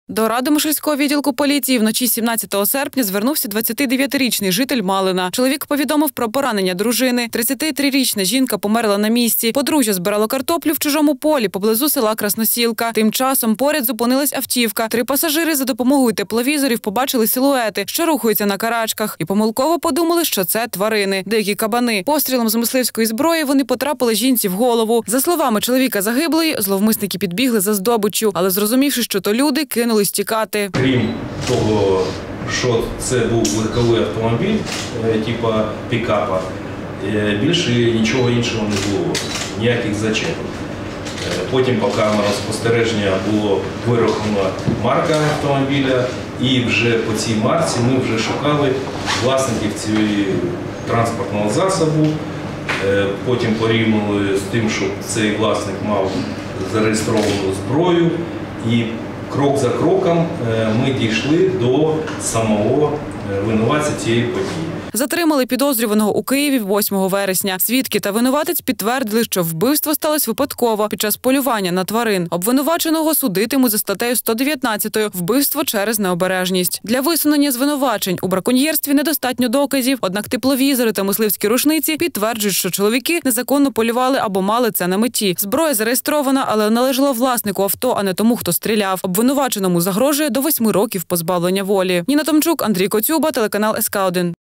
До Радомишльського відділку поліції вночі 17 серпня звернувся 29-річний житель Малина. Чоловік повідомив про поранення дружини. 33-річна жінка померла на місці. Подружжя збирало картоплю в чужому полі поблизу села Красносілка. Тим часом поряд зупинилась автівка. 3 пасажири за допомогою тепловізорів побачили силуети, що рухаються на карачках, і помилково подумали, що це тварини, дикі кабани. Пострілом з мисливської зброї вони потрапили жінці в голову. За словами чоловіка загиблої, зловмисники підбігли за здобиччю, але зрозумівши, що то люди, кинулись тікати. Крім того, що це був легковий автомобіль, типу пікапа, більше нічого іншого не було, ніяких зачепів. Потім по камерам спостереження було вирахована марка автомобіля, і вже по цій марці ми вже шукали власників цього транспортного засобу. Потім порівняли з тим, що цей власник мав зареєстровану зброю, і крок за кроком ми дійшли до самого винуватця цієї події. Затримали підозрюваного у Києві 8 вересня. Свідки та винуватець підтвердили, що вбивство сталося випадково під час полювання на тварин. Обвинуваченого судитимуть за статтею 119 «Вбивство через необережність». Для висунення звинувачень у браконьєрстві недостатньо доказів, однак тепловізори та мисливські рушниці підтверджують, що чоловіки незаконно полювали або мали це на меті. Зброя зареєстрована, але належала власнику авто, а не тому, хто стріляв. Обвинуваченому загрожує до 8 років позбавлення волі. Ніна Томчук, Андрій Коцюба, телеканал СК1.